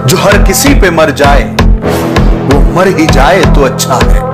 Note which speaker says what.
Speaker 1: जो हर किसी पे मर जाए वो मर ही जाए तो अच्छा है।